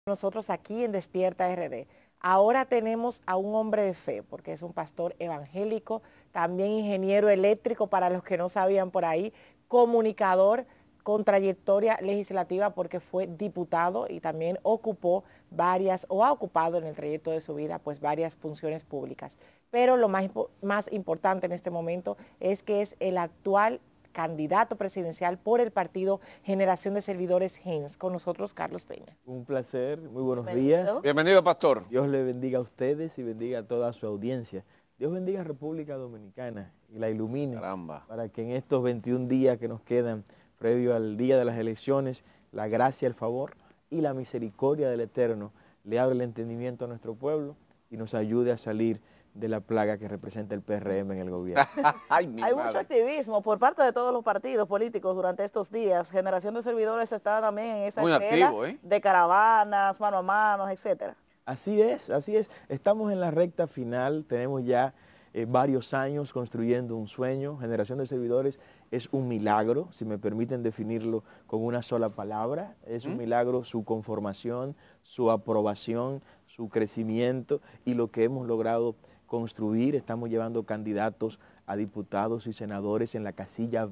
Nosotros aquí en Despierta RD. Ahora tenemos a un hombre de fe, porque es un pastor evangélico, también ingeniero eléctrico, para los que no sabían por ahí, comunicador con trayectoria legislativa porque fue diputado y también ocupó varias, o ha ocupado en el trayecto de su vida, pues varias funciones públicas. Pero lo más importante en este momento es que es el actual candidato presidencial por el partido Generación de Servidores GENS. Con nosotros, Carlos Peña. Un placer, muy buenos días. Bienvenido, pastor. Dios le bendiga a ustedes y bendiga a toda su audiencia. Dios bendiga a República Dominicana y la ilumine. Caramba. Para que en estos 21 días que nos quedan previo al día de las elecciones, la gracia, el favor y la misericordia del Eterno le abra el entendimiento a nuestro pueblo y nos ayude a salir de la plaga que representa el PRM en el gobierno. Hay mucho activismo por parte de todos los partidos políticos durante estos días. Generación de Servidores está también en esa esfera de caravanas, mano a mano, etcétera. Así es, así es. Estamos en la recta final, tenemos ya varios años construyendo un sueño. Generación de Servidores es un milagro, si me permiten definirlo con una sola palabra. Es un milagro su conformación, su aprobación, su crecimiento y lo que hemos logrado construir. Estamos llevando candidatos a diputados y senadores en la casilla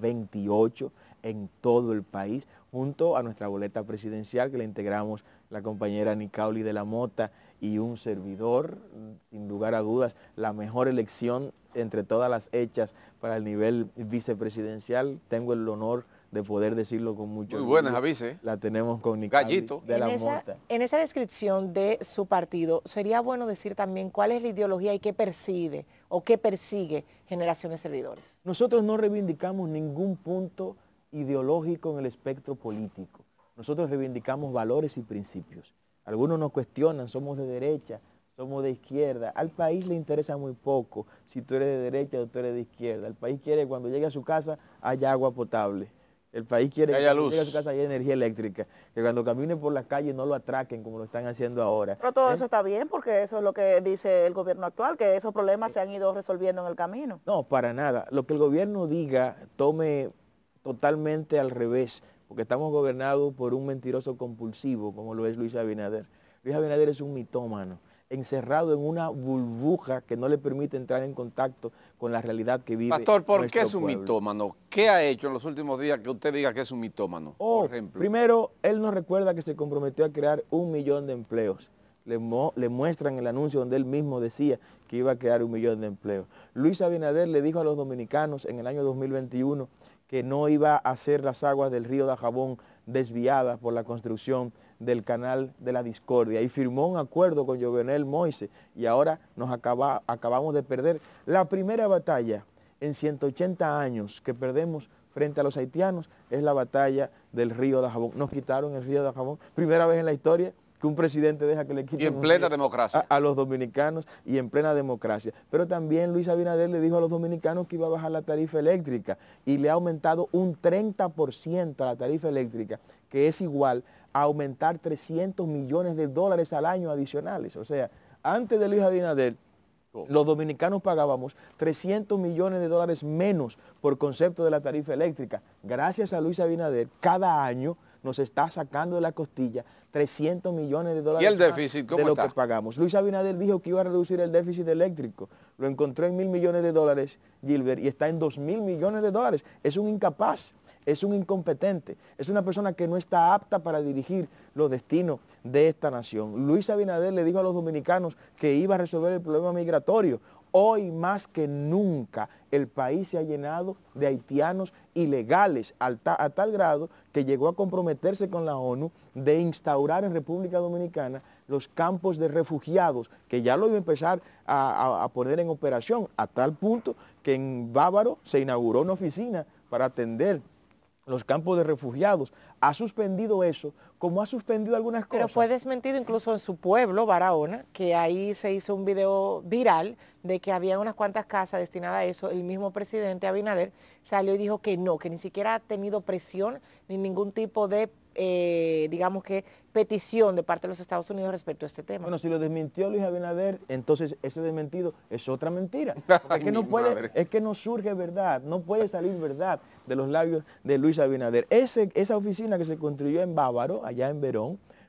28 en todo el país, junto a nuestra boleta presidencial que la integramos la compañera Nicauli de la Mota y un servidor, sin lugar a dudas, la mejor elección entre todas las hechas para el nivel vicepresidencial. Tengo el honor de poder decirlo con mucho orgullo. Muy buena esa vice. La tenemos con Nicauli de la Mota. En esa descripción de su partido, sería bueno decir también cuál es la ideología y qué percibe o qué persigue Generación de Servidores. Nosotros no reivindicamos ningún punto ideológico en el espectro político. Nosotros reivindicamos valores y principios. Algunos nos cuestionan, somos de derecha, somos de izquierda. Al país le interesa muy poco si tú eres de derecha o tú eres de izquierda. El país quiere que cuando llegue a su casa haya agua potable. El país quiere que cuando llegue a su casa haya energía eléctrica. Que cuando camine por la calle no lo atraquen como lo están haciendo ahora. Pero todo eso está bien porque eso es lo que dice el gobierno actual, que esos problemas se han ido resolviendo en el camino. No, para nada. Lo que el gobierno diga tome totalmente al revés, porque estamos gobernados por un mentiroso compulsivo como lo es Luis Abinader. Luis Abinader es un mitómano, encerrado en una burbuja que no le permite entrar en contacto con la realidad que vive. Pastor, ¿por qué es un mitómano? ¿Qué ha hecho en los últimos días que usted diga que es un mitómano, por ejemplo? Primero, él nos recuerda que se comprometió a crear 1 millón de empleos. Le muestran el anuncio donde él mismo decía que iba a crear 1 millón de empleos. Luis Abinader le dijo a los dominicanos en el año 2021 que no iba a hacer las aguas del río Dajabón desviadas por la construcción del canal de la discordia y firmó un acuerdo con Jovenel Moise y ahora nos acabamos de perder la primera batalla en 180 años que perdemos frente a los haitianos, es la batalla del río Dajabón. Nos quitaron el río Dajabón, primera vez en la historia que un presidente deja que le quiten y en plena democracia a los dominicanos y en plena democracia. Pero también Luis Abinader le dijo a los dominicanos que iba a bajar la tarifa eléctrica y le ha aumentado un 30% a la tarifa eléctrica, que es igual a aumentar 300 millones de dólares al año adicionales. O sea, antes de Luis Abinader, los dominicanos pagábamos 300 millones de dólares menos por concepto de la tarifa eléctrica. Gracias a Luis Abinader, cada año nos está sacando de la costilla 300 millones de dólares. ¿Y el déficit cómo de lo está? Que pagamos. Luis Abinader dijo que iba a reducir el déficit eléctrico. Lo encontró en 1.000 millones de dólares, Gilbert, y está en 2.000 millones de dólares. Es un incapaz, es un incompetente, es una persona que no está apta para dirigir los destinos de esta nación. Luis Abinader le dijo a los dominicanos que iba a resolver el problema migratorio. Hoy más que nunca el país se ha llenado de haitianos ilegales a tal grado que llegó a comprometerse con la ONU de instaurar en República Dominicana los campos de refugiados, que ya lo iba a empezar a poner en operación, a tal punto que en Bávaro se inauguró una oficina para atender los campos de refugiados. Ha suspendido eso, como ha suspendido algunas cosas. Pero fue desmentido incluso en su pueblo, Barahona, que ahí se hizo un video viral de que había unas cuantas casas destinadas a eso. El mismo presidente Abinader salió y dijo que no, que ni siquiera ha tenido presión ni ningún tipo de, digamos que, petición de parte de los Estados Unidos respecto a este tema. Bueno, si lo desmintió Luis Abinader, entonces ese desmentido es otra mentira. Porque es que no puede, es que no surge verdad, no puede salir verdad de los labios de Luis Abinader. Esa oficina que se construyó en Bávaro, allá en Verón,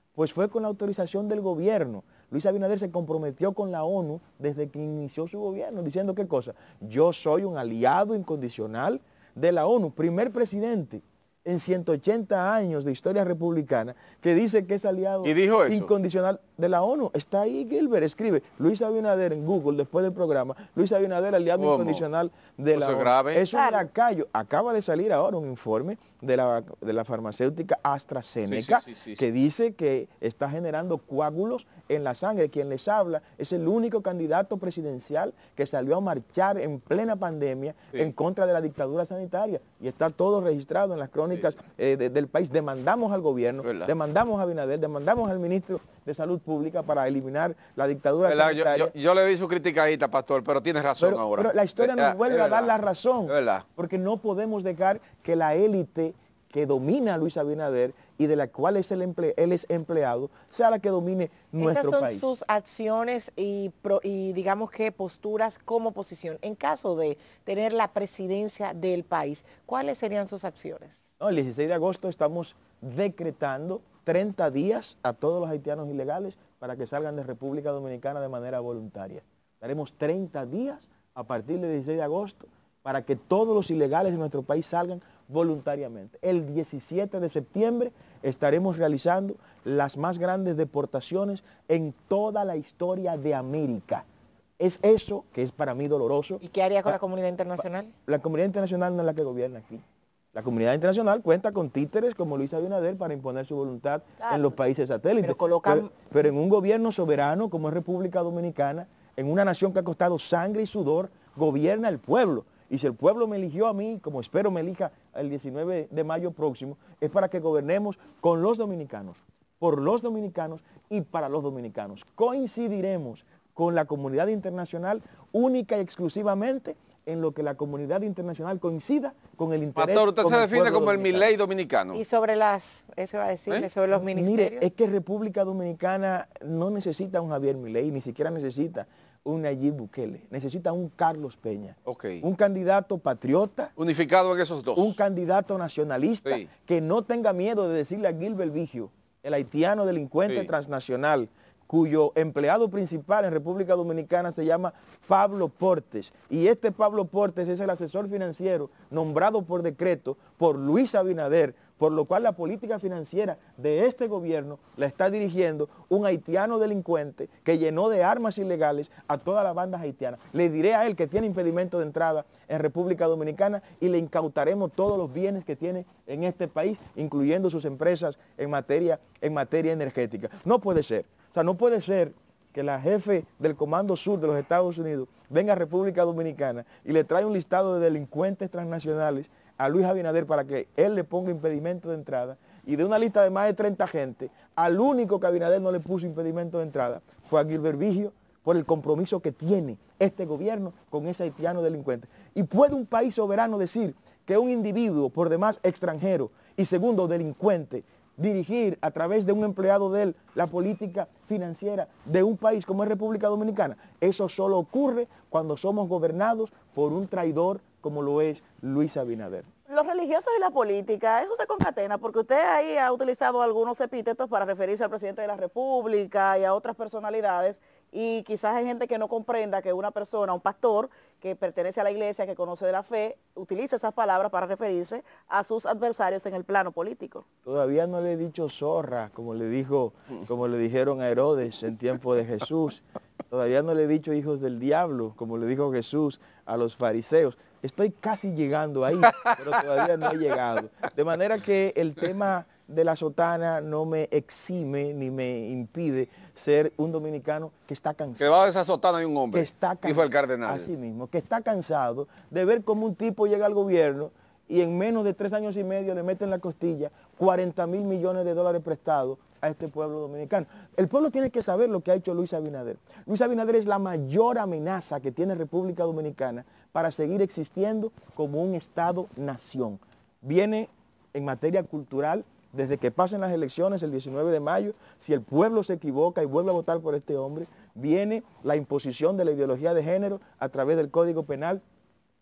Pues fue con la autorización del gobierno. Luis Abinader se comprometió con la ONU desde que inició su gobierno, diciendo qué cosa: yo soy un aliado incondicional de la ONU, primer presidente en 180 años de historia republicana que dice que es aliado incondicional de la ONU. Está ahí Gilbert, escribe Luis Abinader en Google después del programa, Luis Abinader aliado incondicional de la ONU. Grave. Es un lacayo. Acaba de salir ahora un informe de la farmacéutica AstraZeneca que dice que está generando coágulos en la sangre. Quien les habla es el único candidato presidencial que salió a marchar en plena pandemia en contra de la dictadura sanitaria, y está todo registrado en las crónicas del país. Demandamos al gobierno, demandamos a Abinader, demandamos al ministro de Salud Pública para eliminar la dictadura sanitaria. Yo le di su criticadita, pastor, pero tiene razón ahora. Pero la historia nos vuelve a dar la razón, porque no podemos dejar que la élite que domina a Luis Abinader y de la cual él es empleado, sea la que domine nuestro país. Esas son sus acciones y digamos que posturas como oposición. En caso de tener la presidencia del país, ¿cuáles serían sus acciones? No, el 16 de agosto estamos decretando 30 días a todos los haitianos ilegales para que salgan de República Dominicana de manera voluntaria. Daremos 30 días a partir del 16 de agosto para que todos los ilegales de nuestro país salgan voluntariamente. El 17 de septiembre estaremos realizando las más grandes deportaciones en toda la historia de América. Es eso que es para mí doloroso. ¿Y qué haría con la comunidad internacional? La comunidad internacional no es la que gobierna aquí. La comunidad internacional cuenta con títeres como Luis Abinader para imponer su voluntad en los países satélites. Pero en un gobierno soberano como es República Dominicana, en una nación que ha costado sangre y sudor, gobierna el pueblo. Y si el pueblo me eligió a mí, como espero me elija el 19 de mayo próximo, es para que gobernemos con los dominicanos, por los dominicanos y para los dominicanos. Coincidiremos con la comunidad internacional única y exclusivamente en lo que la comunidad internacional coincida con el interés. Pastor, usted se define como el Milei dominicano. Y sobre eso iba a decirle, sobre los ministerios. Mire, es que República Dominicana no necesita un Javier Milei, ni siquiera necesita un Nayib Bukele, necesita un Carlos Peña, un candidato patriota, unificado en esos dos, un candidato nacionalista que no tenga miedo de decirle a Gilbert Vigio, el haitiano delincuente transnacional, cuyo empleado principal en República Dominicana se llama Pablo Portes, y este Pablo Portes es el asesor financiero nombrado por decreto por Luis Abinader, por lo cual la política financiera de este gobierno la está dirigiendo un haitiano delincuente que llenó de armas ilegales a todas las bandas haitianas. Le diré a él que tiene impedimento de entrada en República Dominicana y le incautaremos todos los bienes que tiene en este país, incluyendo sus empresas en materia energética. No puede ser. O sea, no puede ser que la jefe del Comando Sur de los Estados Unidos venga a República Dominicana y le trae un listado de delincuentes transnacionales a Luis Abinader para que él le ponga impedimento de entrada, y de una lista de más de 30 gente, al único que Abinader no le puso impedimento de entrada fue a Gilbert Vigio, por el compromiso que tiene este gobierno con ese haitiano delincuente. ¿Y puede un país soberano decir que un individuo, por demás extranjero y segundo delincuente, dirigir a través de un empleado de él la política financiera de un país como es República Dominicana? Eso solo ocurre cuando somos gobernados por un traidor como lo es Luis Abinader. Los religiosos y la política, eso se concatena, porque usted ahí ha utilizado algunos epítetos para referirse al presidente de la República y a otras personalidades, y quizás hay gente que no comprenda que una persona, un pastor que pertenece a la iglesia, que conoce de la fe, utiliza esas palabras para referirse a sus adversarios en el plano político. Todavía no le he dicho zorra, como le dijeron a Herodes en tiempo de Jesús. Todavía no le he dicho hijos del diablo, como le dijo Jesús a los fariseos. Estoy casi llegando ahí, pero todavía no he llegado. De manera que el tema de la sotana no me exime ni me impide ser un dominicano que está cansado. Que va de esa sotana hay un hombre, que está cansado, dijo el cardenal. Así mismo, que está cansado de ver cómo un tipo llega al gobierno y en menos de 3 años y medio le meten en la costilla 40 mil millones de dólares prestados a este pueblo dominicano. El pueblo tiene que saber lo que ha hecho Luis Abinader. Luis Abinader es la mayor amenaza que tiene República Dominicana para seguir existiendo como un Estado-nación. Viene en materia cultural, desde que pasen las elecciones el 19 de mayo, si el pueblo se equivoca y vuelve a votar por este hombre, viene la imposición de la ideología de género a través del Código Penal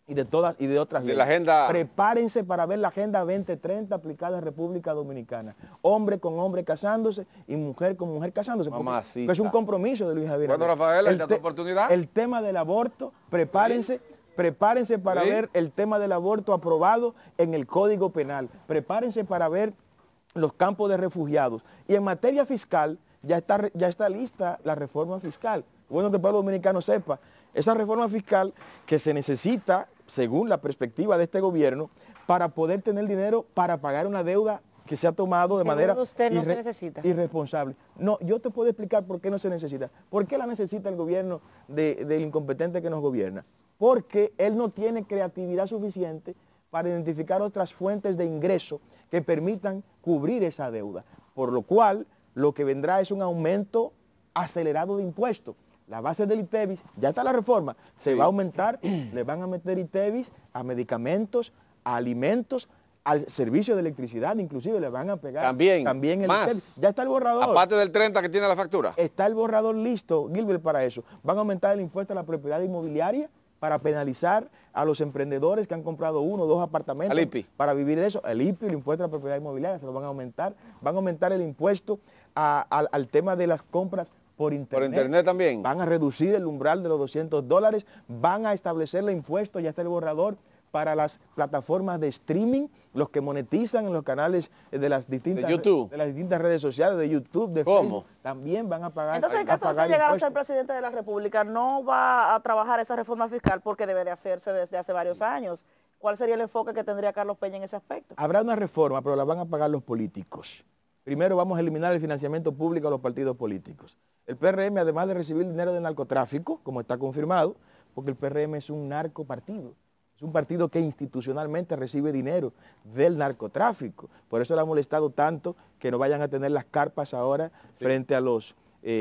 y de otras De leyes. la agenda. Prepárense para ver la Agenda 2030 aplicada en República Dominicana. Hombre con hombre casándose y mujer con mujer casándose. porque Mamacita. es un compromiso de Luis Javier. Bueno, Rafael, ya tu oportunidad. El tema del aborto, prepárense para Sí. ver el tema del aborto aprobado en el Código Penal. Prepárense para ver los campos de refugiados. Y en materia fiscal, ya está lista la reforma fiscal. Bueno que el pueblo dominicano sepa, esa reforma fiscal que se necesita, según la perspectiva de este gobierno, para poder tener dinero para pagar una deuda que se ha tomado de Según manera usted, no se necesita. irresponsable. No, yo te puedo explicar por qué no se necesita. ¿Por qué la necesita el gobierno del incompetente que nos gobierna? Porque él no tiene creatividad suficiente para identificar otras fuentes de ingreso que permitan cubrir esa deuda. Por lo cual, lo que vendrá es un aumento acelerado de impuestos. La base del ITEVIS, ya está la reforma, se va a aumentar, le van a meter ITEVIS a medicamentos, a alimentos, al servicio de electricidad, inclusive le van a pegar También el más. ITEVIS. Ya está el borrador. Aparte del 30 que tiene la factura. Está el borrador listo, Gilbert, para eso. Van a aumentar el impuesto a la propiedad inmobiliaria para penalizar a los emprendedores que han comprado 1 o 2 apartamentos Al IPI. para vivir de eso. El IPI, el impuesto a la propiedad inmobiliaria, se lo van a aumentar. Van a aumentar el impuesto al tema de las compras por internet. Por internet también. Van a reducir el umbral de los $200. Van a establecer el impuesto, ya está el borrador, para las plataformas de streaming, los que monetizan en los canales de las distintas, YouTube. de las distintas redes sociales, de YouTube, de ¿Cómo? Facebook, también van a pagar. Entonces, en a caso de pagar que llegara a ser impuestos. presidente de la República, no va a trabajar esa reforma fiscal porque debe de hacerse desde hace varios años. ¿Cuál sería el enfoque que tendría Carlos Peña en ese aspecto? Habrá una reforma, pero la van a pagar los políticos. Primero vamos a eliminar el financiamiento público a los partidos políticos. El PRM, además de recibir dinero del narcotráfico, como está confirmado, porque el PRM es un narcopartido, es un partido que institucionalmente recibe dinero del narcotráfico. Por eso le ha molestado tanto que no vayan a tener las carpas ahora frente a los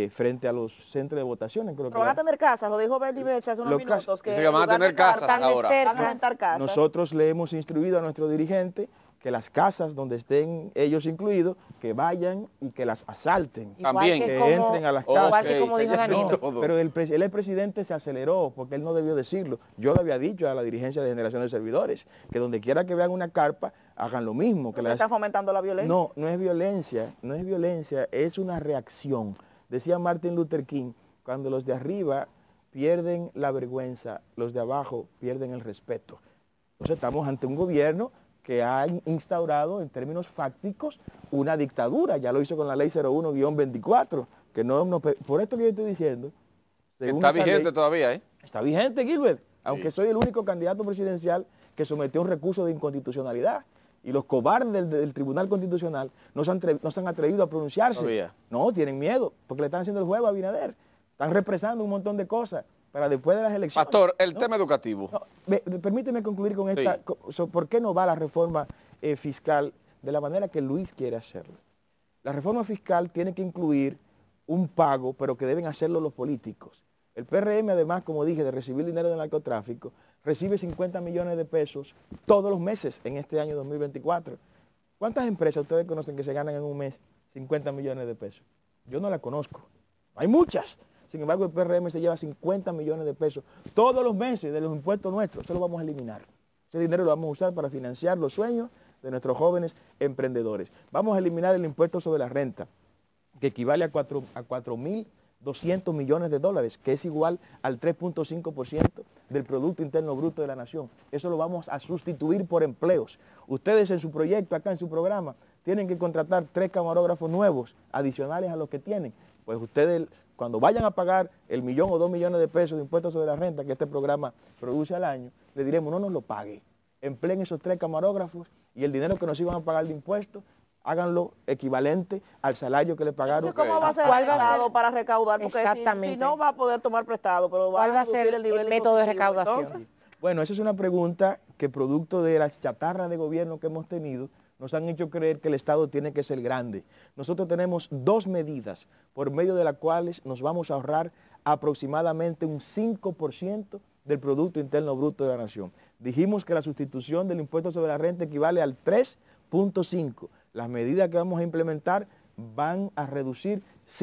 centros de votaciones. Creo Pero van a tener casas, lo dijo Bernie Betts hace unos Los minutos. Dice que van a tener casas Tan de ahora. cerca. Van a rentar casas. Nosotros le hemos instruido a nuestro dirigente que las casas donde estén ellos incluidos, que vayan y que las asalten. Igual También. Que entren a las casas. Igual que como dijo ya Danilo. no. Todo. Pero el presidente se aceleró porque él no debió decirlo. Yo le había dicho a la dirigencia de Generación de Servidores que donde quiera que vean una carpa, hagan lo mismo. Que Porque está fomentando la violencia. No, no es violencia, es una reacción. Decía Martin Luther King, cuando los de arriba pierden la vergüenza, los de abajo pierden el respeto. Entonces estamos ante un gobierno que ha instaurado en términos fácticos una dictadura. Ya lo hizo con la ley 01-24, que por esto que yo estoy diciendo. según Está esa vigente ley, todavía, ¿eh? está vigente, Gilbert, aunque Sí. soy el único candidato presidencial que sometió un recurso de inconstitucionalidad. Y los cobardes del Tribunal Constitucional no se han atrevido a pronunciarse. Todavía. No, tienen miedo, porque le están haciendo el juego a Abinader. Están represando un montón de cosas para después de las elecciones. Pastor, el ¿no? tema educativo. No, permíteme concluir con esta. Sí. ¿Por qué no va la reforma fiscal de la manera que Luis quiere hacerlo? La reforma fiscal tiene que incluir un pago, pero que deben hacerlo los políticos. El PRM, además, como dije, de recibir dinero del narcotráfico, recibe 50 millones de pesos todos los meses en este año 2024. ¿Cuántas empresas ustedes conocen que se ganan en un mes 50 millones de pesos? Yo no las conozco. Hay muchas. Sin embargo, el PRM se lleva 50 millones de pesos todos los meses de los impuestos nuestros. Eso lo vamos a eliminar. Ese dinero lo vamos a usar para financiar los sueños de nuestros jóvenes emprendedores. Vamos a eliminar el impuesto sobre la renta, que equivale a 4.200 millones de dólares, que es igual al 3.5% del Producto Interno Bruto de la Nación. Eso lo vamos a sustituir por empleos. Ustedes en su proyecto, acá en su programa, tienen que contratar 3 camarógrafos nuevos, adicionales a los que tienen. Pues ustedes, cuando vayan a pagar el 1 o 2 millones de pesos de impuestos sobre la renta que este programa produce al año, le diremos, no nos lo pague. Empleen esos 3 camarógrafos y el dinero que nos iban a pagar de impuestos, háganlo equivalente al salario que le pagaron. Entonces, ¿cómo va a ser ¿Cuál el va a ser? Estado para recaudar? Porque Exactamente. si no va a poder tomar prestado, pero ¿Cuál va a reducir ser el nivel el método de impositivo. recaudación? Entonces, Bueno, esa es una pregunta que producto de las chatarras de gobierno que hemos tenido, nos han hecho creer que el Estado tiene que ser grande. Nosotros tenemos 2 medidas por medio de las cuales nos vamos a ahorrar aproximadamente un 5% del Producto Interno Bruto de la Nación. Dijimos que la sustitución del impuesto sobre la renta equivale al 3.5%. Las medidas que vamos a implementar van a reducir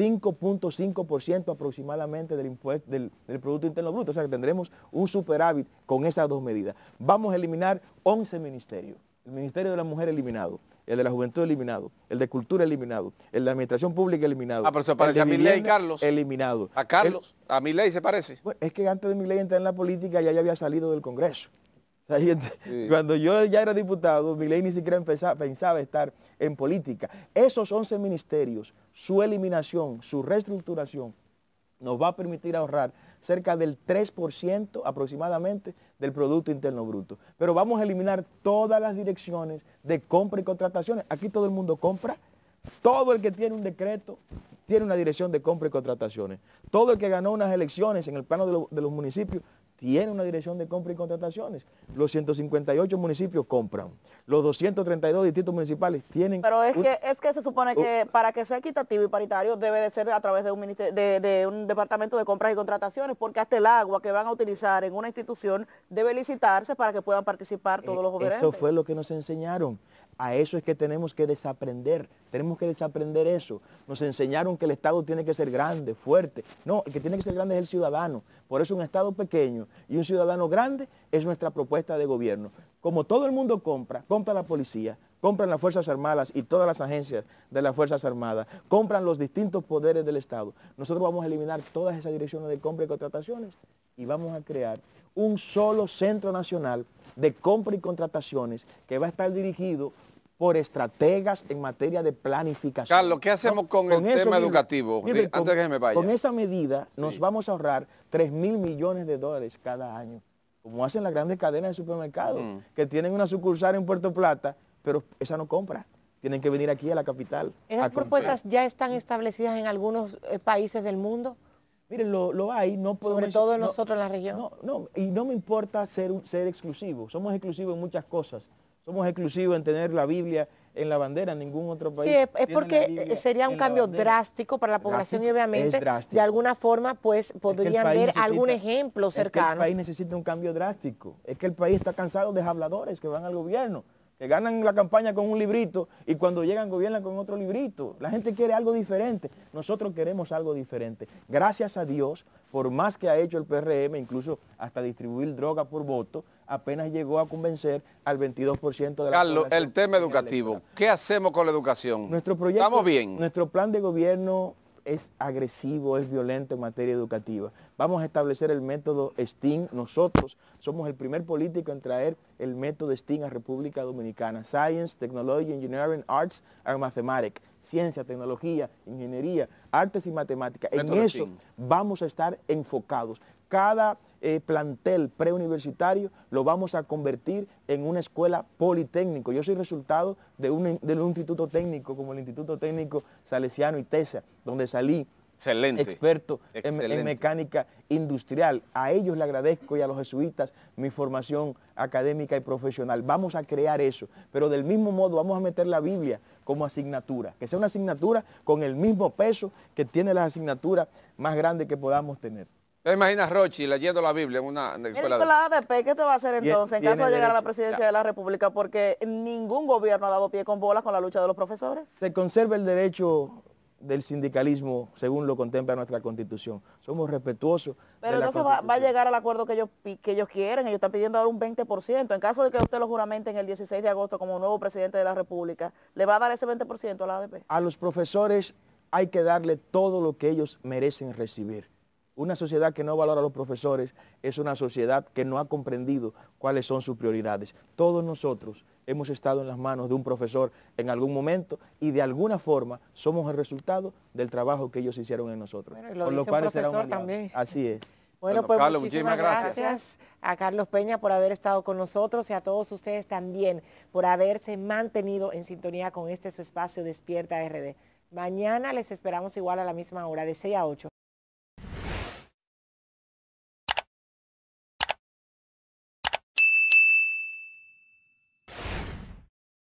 5.5% aproximadamente del impuesto del Producto Interno Bruto. O sea que tendremos un superávit con esas dos medidas. Vamos a eliminar 11 ministerios. El Ministerio de la Mujer eliminado, el de la Juventud eliminado, el de Cultura eliminado, el de la Administración Pública eliminado. Ah, pero se parece a Milei, Carlos. Eliminado. A Carlos, a Milei se parece. Bueno, es que antes de Milei entrar en la política ya había salido del Congreso. O sea, Sí. Cuando yo ya era diputado, Milei ni siquiera pensaba estar en política. Esos 11 ministerios, su eliminación, su reestructuración, nos va a permitir ahorrar cerca del 3% aproximadamente del Producto Interno Bruto. Pero vamos a eliminar todas las direcciones de compra y contrataciones. Aquí todo el mundo compra. Todo el que tiene un decreto tiene una dirección de compra y contrataciones. Todo el que ganó unas elecciones en el plano de los municipios tiene una dirección de compra y contrataciones. Los 158 municipios compran. Los 232 distritos municipales tienen... Pero es que se supone que para que sea equitativo y paritario debe de ser a través de un, de un departamento de compras y contrataciones, porque hasta el agua que van a utilizar en una institución debe licitarse para que puedan participar todos los gobernantes. Eso fue lo que nos enseñaron. A eso es que tenemos que desaprender eso. Nos enseñaron que el Estado tiene que ser grande, fuerte. No, el que tiene que ser grande es el ciudadano. Por eso un Estado pequeño y un ciudadano grande es nuestra propuesta de gobierno. Como todo el mundo compra la policía, compran las Fuerzas Armadas y todas las agencias de las Fuerzas Armadas, compran los distintos poderes del Estado. Nosotros vamos a eliminar todas esas direcciones de compra y contrataciones y vamos a crear un solo centro nacional de compra y contrataciones que va a estar dirigido por estrategas en materia de planificación. Carlos, ¿qué hacemos con el tema educativo? Antes de que me vaya. Con esa medida nos vamos a ahorrar 3.000 millones de dólares cada año, como hacen las grandes cadenas de supermercados, que tienen una sucursal en Puerto Plata, pero esa no compra. Tienen que venir aquí a la capital. ¿Esas propuestas ya están establecidas en algunos países del mundo? Miren, lo hay, no podemos... Sobre todo nosotros en la región. Y no me importa ser exclusivo. Somos exclusivos en muchas cosas. Somos exclusivos en tener la Biblia en la bandera, en ningún otro país. Sí, es porque sería un cambio drástico para la población y obviamente de alguna forma pues podrían ver algún ejemplo cercano. Es que el país necesita un cambio drástico. Es que el país está cansado de habladores que van al gobierno, que ganan la campaña con un librito y cuando llegan gobiernan con otro librito. La gente quiere algo diferente. Nosotros queremos algo diferente. Gracias a Dios, por más que ha hecho el PRM, incluso hasta distribuir droga por voto, apenas llegó a convencer al 22% de la Carlos, población. el tema educativo, ¿qué hacemos con la educación? Nuestro proyecto, ¿estamos bien? Nuestro plan de gobierno es agresivo, es violento en materia educativa. Vamos a establecer el método STEAM. Nosotros somos el primer político en traer el método STEAM a República Dominicana. Science, Technology, Engineering, Arts and Mathematics. Ciencia, tecnología, ingeniería, artes y matemáticas. En eso vamos a estar enfocados. Cada plantel preuniversitario lo vamos a convertir en una escuela politécnico. Yo soy resultado de un instituto técnico como el Instituto Técnico Salesiano ITESA, donde salí experto en mecánica industrial. A ellos le agradezco y a los jesuitas mi formación académica y profesional. Vamos a crear eso, pero del mismo modo vamos a meter la Biblia como asignatura, que sea una asignatura con el mismo peso que tiene las asignaturas más grandes que podamos tener. ¿Te imaginas Rochi leyendo la Biblia en una escuela de la ADP? ¿Qué se va a hacer entonces en caso de llegar a la presidencia de la República? Porque ningún gobierno ha dado pie con bola con la lucha de los profesores. Se conserva el derecho del sindicalismo según lo contempla nuestra Constitución. Somos respetuosos. Pero entonces va a llegar al acuerdo que ellos quieren. Ellos están pidiendo ahora un 20%. En caso de que usted lo juramenten el 16 de agosto como nuevo presidente de la República, ¿le va a dar ese 20% a la ADP? A los profesores hay que darle todo lo que ellos merecen recibir. Una sociedad que no valora a los profesores es una sociedad que no ha comprendido cuáles son sus prioridades. Todos nosotros hemos estado en las manos de un profesor en algún momento y de alguna forma somos el resultado del trabajo que ellos hicieron en nosotros. Bueno, lo dice un profesor también. Así es. Bueno, pues Carlos, muchísimas gracias a Carlos Peña por haber estado con nosotros y a todos ustedes también por haberse mantenido en sintonía con su espacio Despierta RD. Mañana les esperamos igual a la misma hora, de 6 a 8.